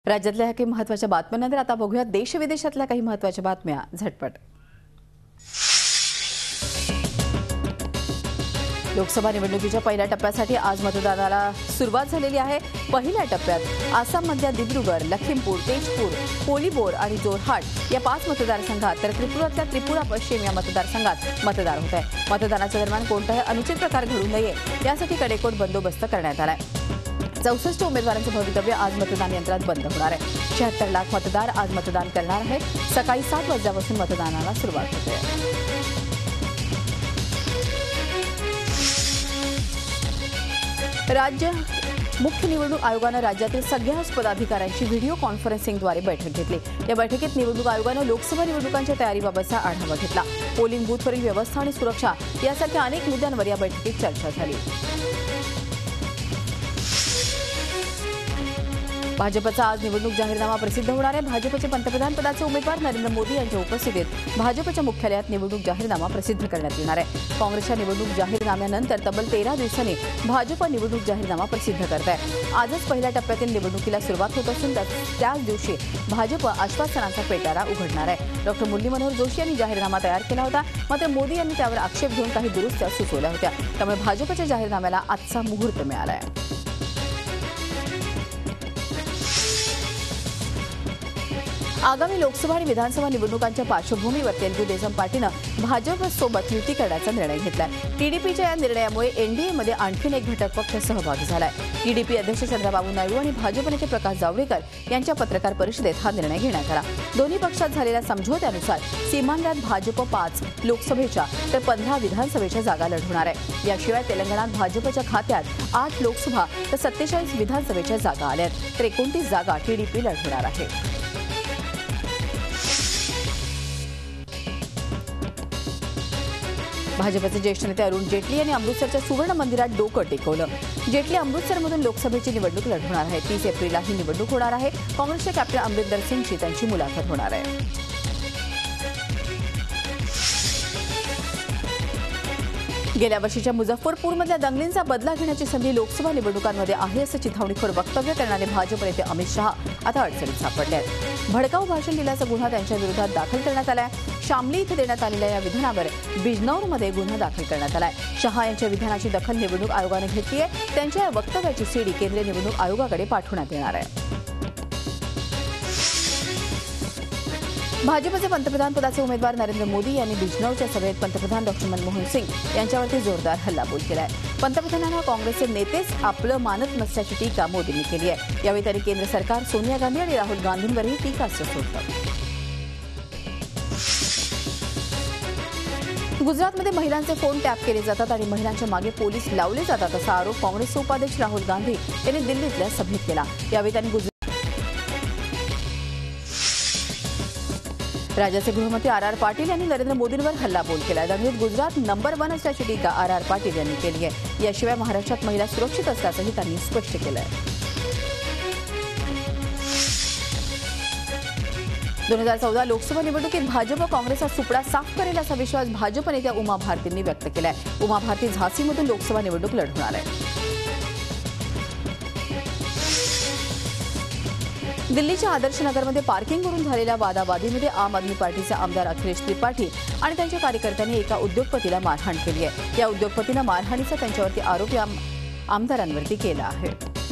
राज्यातल्या काही महत्त्वाच्या बातम्यांनंतर आता बघूया देश विदेशातल्या काही महत्त्वाच्या बातम्या झटपट। लोकसभा निवडणुकीच्या पहिल्या टप्प्यासाठी आज मतदानाला सुरुवात झालेली आहे। पहिल्या टप्प्यात आसाममधल्या दिब्रुगड, लखीमपूर, तेजपूर, कोलीबोर आणि जोरहाट या 5 मतदारसंघात तर त्रिपुरातल्या त्रिपुरा पश्चिम या मतदारसंघात मतदान होत आहे। मतदानाच्या दरम्यान कोणताही अनुचित प्रकार घडू नये यासाठी कडेकोट बंदोबस्त करण्यात आलाय। 64 उमेदवारांचं भवितव्य आज मतदान यंत्रात बंद होणार आहे। 76 लाख मतदार आज मतदान करणार आहेत। सकाळी 7 वाजल्यापासून मतदानाला सुरुवात होते। राज्य मुख्य निवडणूक आयोगाने राज्यातील सगळ्या पदाधिकाऱ्यांची व्हिडिओ कॉन्फरन्सिंगद्वारे बैठक घेतली। या बैठकीत निवडणूक आयोगाने लोकसभा निवडणुकांच्या तयारीबाबतचा आढावा घेतला। पोलिंग बूथवरील व्यवस्था आणि सुरक्षा यासारख्या अनेक मुद्द्यांवर या बैठकीत चर्चा झाली। भाजपचा आज निवडणूक जाहीरनामा प्रसिद्ध होणार आहे। भाजपचे पंतप्रधान पदाचे उमेदवार नरेंद्र मोदी यांच्या उपस्थितीत भाजपच्या मुख्यालयात निवडणूक जाहीरनामा प्रसिद्ध करण्यात येणार आहे। काँग्रेसच्या निवडणूक जाहीरनाम्यानंतर तब्बल 13 दिवसांनी भाजप निवडणूक जाहीरनामा प्रसिद्ध करत आहे। आजच पहिल्या टप्प्यातील निवडणुकीला सुरुवात होत असून त्याच दिवशी भाजप आश्वासनांचा पेटारा उघडणार आहे। डॉक्टर मुरली मनोहर जोशी यांनी जाहीरनामा तयार केला होता, मात्र मोदी यांनी त्यावर आक्षेप घेऊन काही दुरुस्त्या सुचवल्या होत्या। त्यामुळे भाजपच्या जाहीरनाम्याला आजचा मुहूर्त मिळाला आहे। आगामी लोकसभा आणि विधानसभा निवडणुकांच्या पार्श्वभूमीवर तेलुगू देसम पार्टीनं भाजपसोबत युती करण्याचा निर्णय घेतलाय। टीडीपीच्या या निर्णयामुळे एनडीएमध्ये आणखीन एक घटक पक्ष सहभागी झालाय। टीडीपी अध्यक्ष चंद्राबाबू नायडू आणि भाजप नेते प्रकाश जावडेकर यांच्या पत्रकार परिषदेत हा निर्णय घेण्यात आला। दोन्ही पक्षात झालेल्या समझोत्यानुसार सीमांध्रात भाजप 5 लोकसभेच्या तर 15 विधानसभेच्या जागा लढवणार आहे। याशिवाय तेलंगणात भाजपच्या खात्यात 8 लोकसभा तर 47 विधानसभेच्या जागा आल्या आहेत, तर 29 जागा टीडीपी लढवणार आहे। भाजपचे ज्येष्ठ नेते अरुण जेटली यांनी अमृतसरच्या सुवर्ण मंदिरात डोकं टेकवलं। जेटली अमृतसरमधून लोकसभेची निवडणूक लढवणार आहे। 30 एप्रिलला ही निवडणूक होणार आहे। काँग्रेसचे कॅप्टन अमरिंदर सिंगची त्यांची मुलाखत होणार आहे। गेल्या वर्षीच्या मुझफ्फरपूरमधल्या दंगलींचा बदला घेण्याची संधी लोकसभा निवडणुकांमध्ये आहे असं चिथावणीखोर वक्तव्य करणारे भाजप नेते अमित शहा आता अडचणीत सापडले आहेत। भडकाऊ भाषण दिल्याचा गुन्हा त्यांच्या विरोधात दाखल करण्यात आलाय। शामली इथे देण्यात आलेल्या या विधानावर बिजनौरमध्ये गुन्हा दाखल करण्यात आलाय। शहा यांच्या विधानाची दखल निवडणूक आयोगाने घेतली आहे। त्यांच्या या वक्तव्याची सीडी केंद्रीय निवडणूक आयोगाकडे पाठवण्यात येणार आहे। भाजपचे पंतप्रधान पदाचे उमेदवार नरेंद्र मोदी यांनी बिजनौरच्या सभेत पंतप्रधान डॉक्टर मनमोहन सिंग यांच्यावरती जोरदार हल्लाबोल केलाय। पंतप्रधानांना काँग्रेसचे नेतेच आपलं मानत नसल्याची टीका मोदींनी केली आहे। यावेळी त्यांनी केंद्र सरकार, सोनिया गांधी आणि राहुल गांधींवरही टीकास्त्र सोडलं। गुजरातमध्ये महिलांचे फोन टॅप केले जातात आणि महिलांच्या मागे पोलीस लावले जातात असा आरोप काँग्रेसचे उपाध्यक्ष राहुल गांधी यांनी दिल्लीतल्या सभेत केला। यावेळी त्यांनी राज्याचे गृहमंत्री आर पाटील यांनी नरेंद्र मोदींवर हल्लाबोल केला। दंगलीत गुजरात नंबर 1 असल्याची टीका आर पाटील यांनी केली आहे। याशिवाय महाराष्ट्रात महिला सुरक्षित असल्याचंही त्यांनी स्पष्ट केलं आहे। 2014 लोकसभा निवडणुकीत भाजप काँग्रेसचा सुपडा साफ करेल असा विश्वास भाजप नेत्या उमा भारतींनी व्यक्त केलाय। उमा भारती झाशीमधून लोकसभा निवडणूक लढवणार आहे। दिल्लीच्या आदर्श नगरमध्ये पार्किंगवरून झालेल्या वादावादीमध्ये आम आदमी पार्टीचे आमदार अखिलेश त्रिपाठी आणि त्यांच्या कार्यकर्त्यांनी एका उद्योगपतीला मारहाण केली आहे। या उद्योगपतीनं मारहाणीचा त्यांच्यावरती आरोप या आमदारांवरती केला आहे।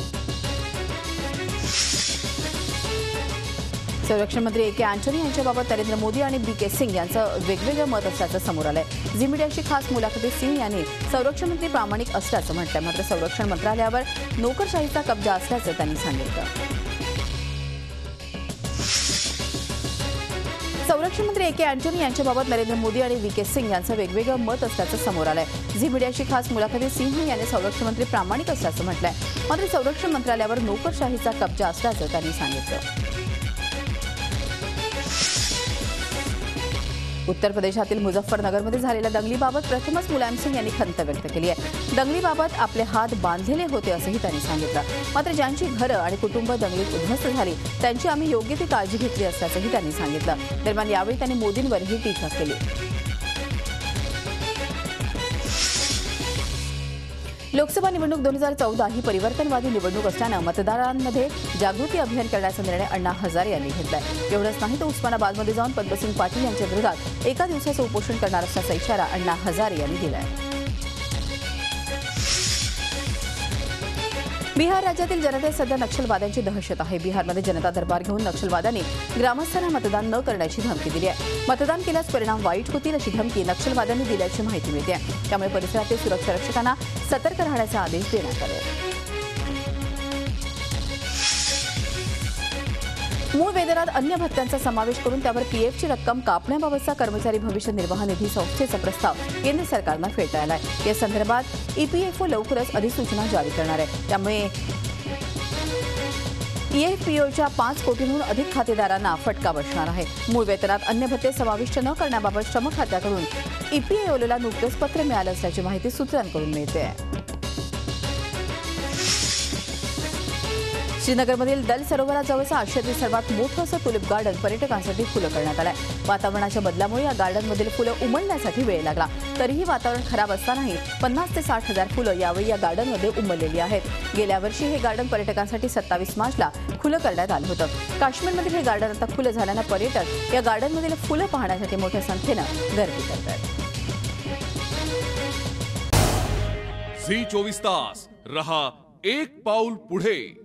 संरक्षण मंत्री ए.के. अँटनी यांच्याबाबत नरेंद्र मोदी आणि बी.के. सिंग यांचं वेगवेगळं मत असल्याचं समोर आलंय। झी मीडियाशी खास मुलाखतीत सिंग यांनी संरक्षण मंत्री प्रामाणिक असल्याचं म्हटलंय, मात्र संरक्षण मंत्रालयावर नोकरशाहीचा कब्जा असल्याचं त्यांनी सांगितलं। संरक्षण मंत्री ए.के. अँटनी यांच्याबाबत नरेंद्र मोदी आणि बी.के. सिंग यांचं वेगवेगळं मत असल्याचं समोर आलंय। झी मीडियाशी खास मुलाखतीत सिंह यांनी संरक्षण मंत्री प्रामाणिक असल्याचं म्हटलंय, मात्र संरक्षण मंत्रालयावर नोकरशाहीचा कब्जा असल्याचं त्यांनी सांगितलं। उत्तर प्रदेशातील मुझफ्फरनगरमध्ये झालेल्या दंगलीबाबत प्रथमच मुलायम सिंग यांनी खंत व्यक्त केली आहे। दंगलीबाबत आपले हात बांधलेले होते असंही त्यांनी सांगितलं, मात्र ज्यांची घरं आणि कुटुंब दंगलीत उद्ध्वस्त झाली त्यांची आम्ही योग्य ती काळजी घेतली असल्याचंही त्यांनी सांगितलं। दरम्यान यावेळी त्यांनी मोदींवरही टीका केली। लोकसभा निवडणूक 2014 ही परिवर्तनवादी निवडणूक असल्यानं मतदारांमध्ये जागृती अभियान करण्याचा निर्णय अण्णा हजारे यांनी घेतलाय। एवढंच नाही तर उस्मानाबादमध्ये जाऊन पद्मसिंग पाटील यांच्या विरोधात एका दिवसाचं उपोषण करणार असल्याचा इशारा अण्णा हजारे यांनी दिलाय। बिहार राज्यातील जनतेत सध्या नक्षलवाद्यांची दहशत आहे। बिहारमध्ये जनता दरबार घेऊन नक्षलवाद्यांनी ग्रामस्थांना मतदान न करण्याची धमकी दिली आहे। मतदान केल्यास परिणाम वाईट होतील अशी धमकी नक्षलवाद्यांनी दिल्याची माहिती मिळते। त्यामुळे परिसरातील सुरक्षा रक्षकांना सतर्क राहण्याचे आदेश देण्यात आले। मूळ वेतनात अन्य भत्त्यांचा समावेश करून त्यावर पीएफची रक्कम कापण्याबाबतचा कर्मचारी भविष्य निर्वाह निधी संस्थेचा प्रस्ताव केंद्र सरकारनं फेटाळला आहे। या संदर्भात ईपीएफओ लवकरच अधिसूचना जारी करणार आहे। त्यामुळे ईएफपीओच्या 5 कोटींहून अधिक खातेदारांना फटका बसणार आहे। मूळ वेतनात अन्य भत्ते समाविष्ट न करण्याबाबत श्रम खात्याकडून ईपीएफओला नुकतंच पत्र मिळालं असल्याची माहिती सूत्रांकडून मिळते। श्रीनगरमधील दल सरोवराजवळचं आशियातील सर्वात मोठं असं टुलिप गार्डन पर्यटकांसाठी खुलं करण्यात आलंय। वातावरणाच्या बदलामुळे या गार्डनमधील फुलं उमलण्यासाठी वेळ लागला, तरीही वातावरण खराब असतानाही 50 ते 60 हजार फुलं यावेळी या गार्डनमध्ये उमललेली आहेत। गेल्या वर्षी हे गार्डन पर्यटकांसाठी 27 मार्चला खुलं करण्यात आलं होतं। काश्मीरमधील हे गार्डन आता खुलं झाल्यानं पर्यटक या गार्डनमधील फुलं पाहण्यासाठी मोठ्या संख्येनं गर्दी करतात। झी 24 तास रहा एक पाऊल पुढे।